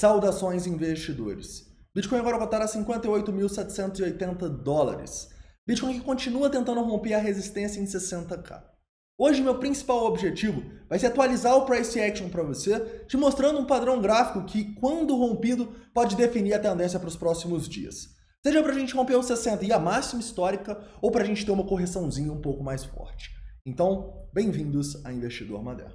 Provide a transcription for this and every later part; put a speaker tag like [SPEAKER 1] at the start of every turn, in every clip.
[SPEAKER 1] Saudações, investidores. Bitcoin agora cotada a 58.780 dólares. Bitcoin que continua tentando romper a resistência em 60k. Hoje, meu principal objetivo vai ser atualizar o Price Action para você, te mostrando um padrão gráfico que, quando rompido, pode definir a tendência para os próximos dias. Seja para a gente romper o 60 e a máxima histórica, ou para a gente ter uma correçãozinha um pouco mais forte. Então, bem-vindos a Investidor Moderno.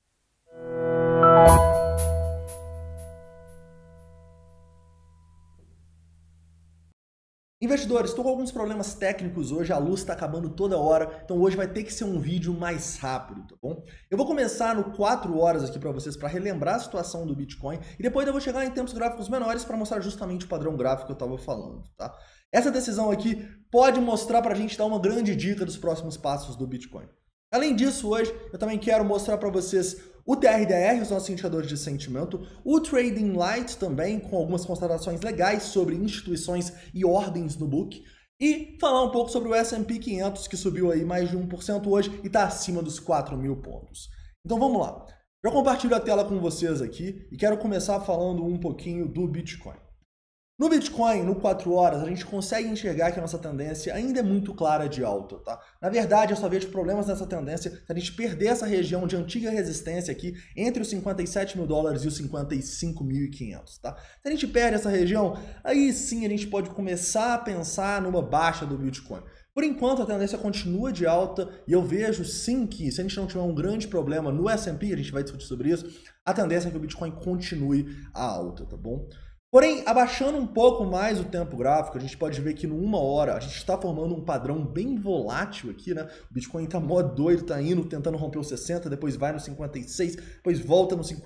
[SPEAKER 1] Investidores, estou com alguns problemas técnicos hoje, a luz está acabando toda hora, então hoje vai ter que ser um vídeo mais rápido, tá bom? Eu vou começar no 4 horas aqui para vocês, para relembrar a situação do Bitcoin, e depois eu vou chegar em tempos gráficos menores para mostrar justamente o padrão gráfico que eu estava falando, tá? Essa decisão aqui pode mostrar para a gente dar uma grande dica dos próximos passos do Bitcoin. Além disso, hoje eu também quero mostrar para vocês o TRDR, os nossos indicadores de sentimento, o Trading Light também, com algumas considerações legais sobre instituições e ordens no book, e falar um pouco sobre o S&P 500, que subiu aí mais de 1% hoje e está acima dos 4.000 pontos. Então vamos lá. Já compartilho a tela com vocês aqui e quero começar falando um pouquinho do Bitcoin. No Bitcoin, no 4 horas, a gente consegue enxergar que a nossa tendência ainda é muito clara de alta, tá? Na verdade, eu só vejo problemas nessa tendência se a gente perder essa região de antiga resistência aqui entre os 57 mil dólares e os 55.500, tá? Se a gente perde essa região, aí sim a gente pode começar a pensar numa baixa do Bitcoin. Por enquanto, a tendência continua de alta e eu vejo sim que, se a gente não tiver um grande problema no S&P, a gente vai discutir sobre isso, a tendência é que o Bitcoin continue a alta, tá bom? Porém, abaixando um pouco mais o tempo gráfico, a gente pode ver que no 1 hora a gente está formando um padrão bem volátil aqui, né? O Bitcoin está mó doido, tá indo, tentando romper os 60, depois vai no 56, depois volta no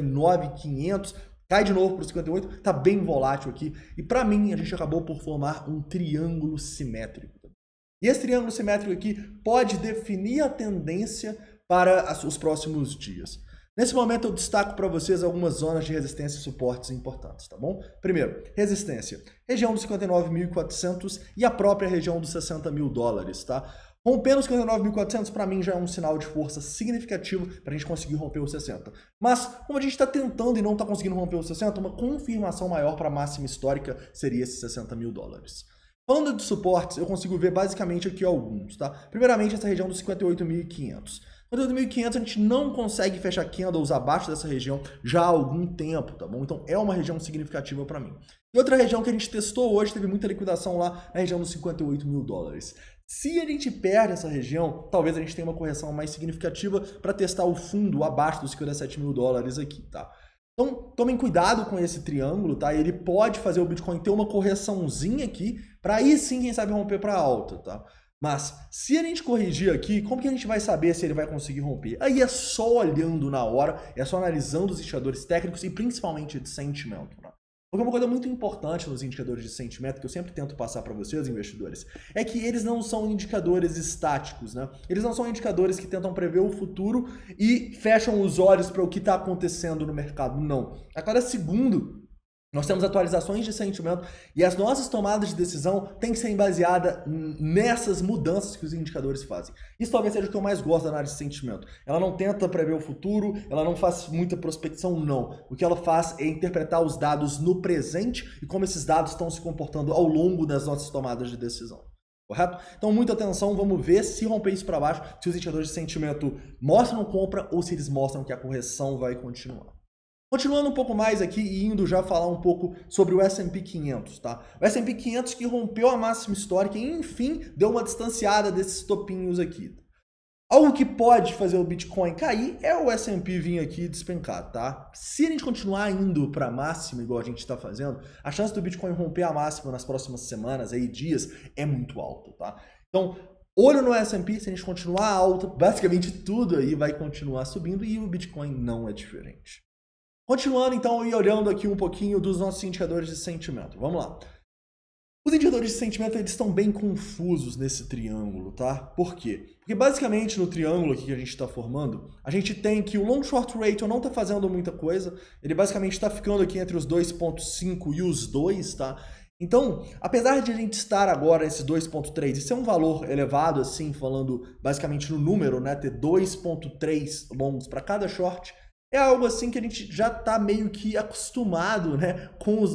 [SPEAKER 1] 59.500, cai de novo para o 58, tá bem volátil aqui. E para mim, a gente acabou por formar um triângulo simétrico. E esse triângulo simétrico aqui pode definir a tendência para os próximos dias. Nesse momento eu destaco para vocês algumas zonas de resistência e suportes importantes, tá bom? Primeiro, resistência. Região dos 59.400 e a própria região dos 60 mil dólares, tá? Rompendo os 59.400 para mim já é um sinal de força significativo para a gente conseguir romper os 60. Mas, como a gente está tentando e não está conseguindo romper os 60, uma confirmação maior para a máxima histórica seria esses 60 mil dólares. Falando de suportes, eu consigo ver basicamente aqui alguns, tá? Primeiramente, essa região dos 58.500. 58.500 a gente não consegue fechar candles abaixo dessa região já há algum tempo, tá bom? Então é uma região significativa para mim. E outra região que a gente testou hoje, teve muita liquidação lá, na região dos 58 mil dólares. Se a gente perde essa região, talvez a gente tenha uma correção mais significativa para testar o fundo abaixo dos 57 mil dólares aqui, tá? Então, tomem cuidado com esse triângulo, tá? Ele pode fazer o Bitcoin ter uma correçãozinha aqui, para aí sim, quem sabe, romper para alta, tá? Mas, se a gente corrigir aqui, como que a gente vai saber se ele vai conseguir romper? Aí é só olhando na hora, é só analisando os indicadores técnicos e principalmente de sentimento, né? Porque uma coisa muito importante nos indicadores de sentimento, que eu sempre tento passar para vocês, investidores, é que eles não são indicadores estáticos, né? Eles não são indicadores que tentam prever o futuro e fecham os olhos para o que está acontecendo no mercado. Não. A cada segundo, nós temos atualizações de sentimento e as nossas tomadas de decisão têm que ser baseadas nessas mudanças que os indicadores fazem. Isso talvez seja o que eu mais gosto da análise de sentimento. Ela não tenta prever o futuro, ela não faz muita prospecção, não. O que ela faz é interpretar os dados no presente e como esses dados estão se comportando ao longo das nossas tomadas de decisão. Correto? Então, muita atenção, vamos ver se romper isso para baixo, se os indicadores de sentimento mostram compra ou se eles mostram que a correção vai continuar. Continuando um pouco mais aqui e indo já falar um pouco sobre o S&P 500, tá? O S&P 500 que rompeu a máxima histórica e, enfim, deu uma distanciada desses topinhos aqui. Algo que pode fazer o Bitcoin cair é o S&P vir aqui despencar, tá? Se a gente continuar indo para a máxima, igual a gente está fazendo, a chance do Bitcoin romper a máxima nas próximas semanas, aí, dias, é muito alta, tá? Então, olho no S&P, se a gente continuar alto, basicamente tudo aí vai continuar subindo e o Bitcoin não é diferente. Continuando então e olhando aqui um pouquinho dos nossos indicadores de sentimento. Vamos lá. Os indicadores de sentimento eles estão bem confusos nesse triângulo, tá? Por quê? Porque basicamente no triângulo aqui que a gente está formando, a gente tem que o long short ratio não está fazendo muita coisa, ele basicamente está ficando aqui entre os 2.5 e os 2, tá? Então, apesar de a gente estar agora nesse 2.3 e ser um valor elevado, assim, falando basicamente no número, né? Ter 2.3 longos para cada short, é algo assim que a gente já tá meio que acostumado, né, com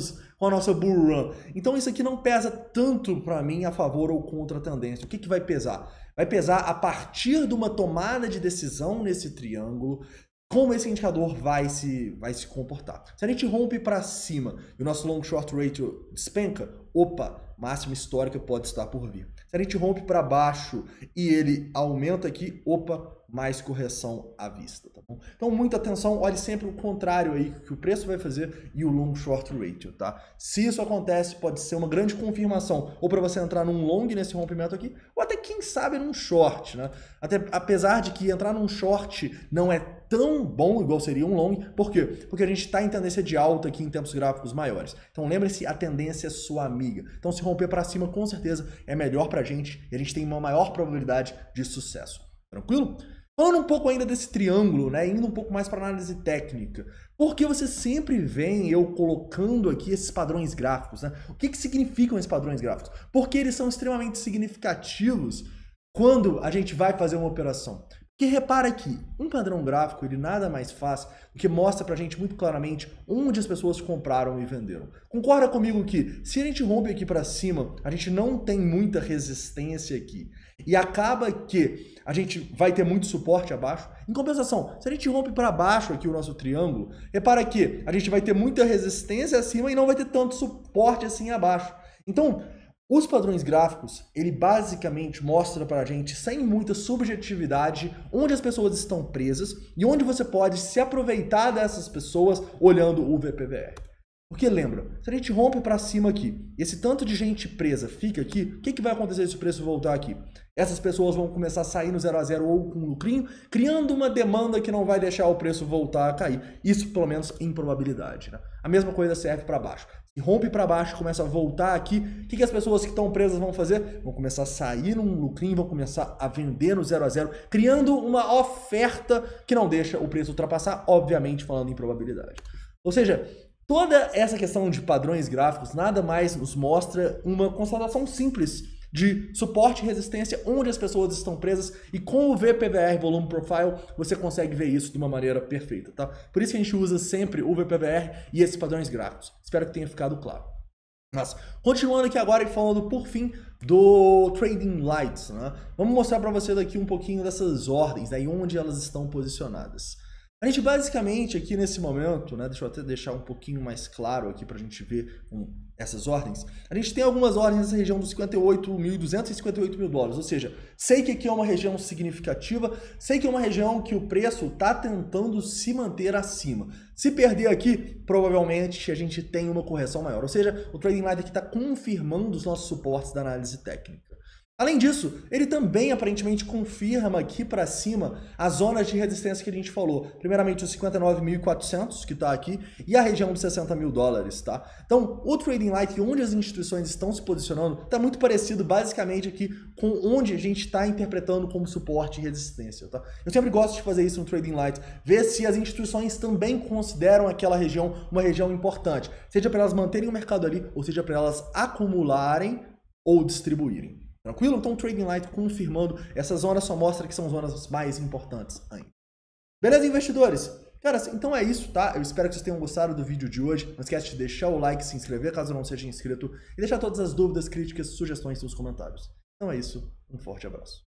[SPEAKER 1] a nossa bull run. Então isso aqui não pesa tanto para mim a favor ou contra a tendência. O que vai pesar? Vai pesar a partir de uma tomada de decisão nesse triângulo, como esse indicador vai se comportar. Se a gente rompe para cima e o nosso long short ratio despenca, opa, máxima histórica pode estar por vir. Se a gente rompe para baixo e ele aumenta aqui, opa, mais correção à vista, tá bom? Então, muita atenção, olhe sempre o contrário aí que o preço vai fazer e o long short ratio, tá? Se isso acontece, pode ser uma grande confirmação, ou para você entrar num long nesse rompimento aqui, ou até, quem sabe, num short, né? Até, apesar de que entrar num short não é tão bom igual seria um long, por quê? Porque a gente está em tendência de alta aqui em tempos gráficos maiores. Então, lembre-se, a tendência é sua amiga. Então, se romper para cima, com certeza, é melhor pra gente e a gente tem uma maior probabilidade de sucesso. Tranquilo? Falando um pouco ainda desse triângulo, né, indo um pouco mais para análise técnica, porque você sempre vê eu colocando aqui esses padrões gráficos, né? O que significam esses padrões gráficos? Porque eles são extremamente significativos quando a gente vai fazer uma operação. Porque repara que um padrão gráfico, ele nada mais faz do que mostra pra gente muito claramente onde as pessoas compraram e venderam. Concorda comigo que se a gente rompe aqui para cima, a gente não tem muita resistência aqui. E acaba que a gente vai ter muito suporte abaixo. Em compensação, se a gente rompe para baixo aqui o nosso triângulo, repara que a gente vai ter muita resistência acima e não vai ter tanto suporte assim abaixo. Então, os padrões gráficos, ele basicamente mostra para a gente, sem muita subjetividade, onde as pessoas estão presas e onde você pode se aproveitar dessas pessoas olhando o VPVR. Porque lembra, se a gente rompe para cima aqui, esse tanto de gente presa fica aqui, o que vai acontecer se o preço voltar aqui? Essas pessoas vão começar a sair no 0 a 0 ou com lucrinho, criando uma demanda que não vai deixar o preço voltar a cair. Isso, pelo menos, em probabilidade, né? A mesma coisa serve para baixo. Se rompe para baixo e começa a voltar aqui, o que as pessoas que estão presas vão fazer? Vão começar a sair num lucrinho, vão começar a vender no 0 a 0, criando uma oferta que não deixa o preço ultrapassar, obviamente falando em probabilidade. Ou seja, toda essa questão de padrões gráficos nada mais nos mostra uma constatação simples de suporte e resistência onde as pessoas estão presas, e com o VPVR Volume Profile você consegue ver isso de uma maneira perfeita, tá? Por isso que a gente usa sempre o VPVR e esses padrões gráficos. Espero que tenha ficado claro. Mas, continuando aqui agora e falando por fim do Trading Lights, né? Vamos mostrar para você daqui um pouquinho dessas ordens, né, e onde elas estão posicionadas. A gente basicamente aqui nesse momento, né, deixa eu até deixar um pouquinho mais claro aqui para a gente ver essas ordens. A gente tem algumas ordens nessa região dos 58.200 e 58 mil dólares, ou seja, sei que aqui é uma região significativa, sei que é uma região que o preço está tentando se manter acima. Se perder aqui, provavelmente a gente tem uma correção maior, ou seja, o Trading Light aqui está confirmando os nossos suportes da análise técnica. Além disso, ele também aparentemente confirma aqui para cima as zonas de resistência que a gente falou. Primeiramente os 59.400 que está aqui e a região dos 60 mil dólares, tá? Então, o Trading Light, onde as instituições estão se posicionando, está muito parecido basicamente aqui com onde a gente está interpretando como suporte e resistência, tá? Eu sempre gosto de fazer isso no Trading Light, ver se as instituições também consideram aquela região uma região importante, seja para elas manterem o mercado ali, ou seja para elas acumularem ou distribuírem. Tranquilo? Então o Trading Light confirmando, essa zona só mostra que são zonas mais importantes ainda. Beleza, investidores? Cara, então é isso, tá? Eu espero que vocês tenham gostado do vídeo de hoje. Não esquece de deixar o like, se inscrever caso não seja inscrito e deixar todas as dúvidas, críticas, sugestões nos comentários. Então é isso, um forte abraço.